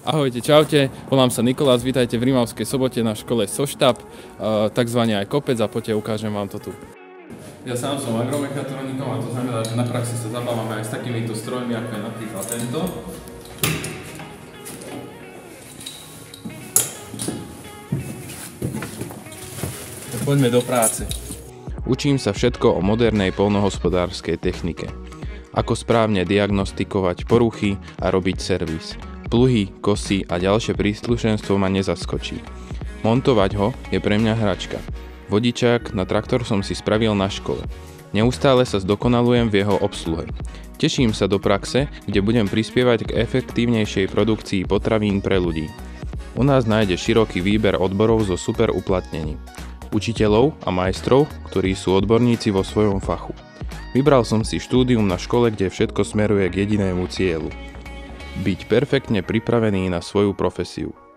Ahojte, čaute, volám sa Nikolás, vítajte v Rimavskej Sobote na škole SOŠTAP, takzvaný aj kopec a poďte ukážem vám to tu. Ja sám som agromechatronikom a to znamená, že na praxi sa zabávame aj s takýmito strojmi, ako je napríklad tento. Poďme do práce. Učím sa všetko o modernej poľnohospodárskej technike. Ako správne diagnostikovať poruchy a robiť servis. Pluhy, kosy a ďalšie príslušenstvo ma nezaskočí. Montovať ho je pre mňa hračka. Vodičák na traktor som si spravil na škole. Neustále sa zdokonalujem v jeho obsluhe. Teším sa do praxe, kde budem prispievať k efektívnejšej produkcii potravín pre ľudí. U nás nájde široký výber odborov so super uplatnením. Učiteľov a majstrov, ktorí sú odborníci vo svojom fachu. Vybral som si štúdium na škole, kde všetko smeruje k jedinému cieľu. Byť perfektne pripravený na svoju profesiu.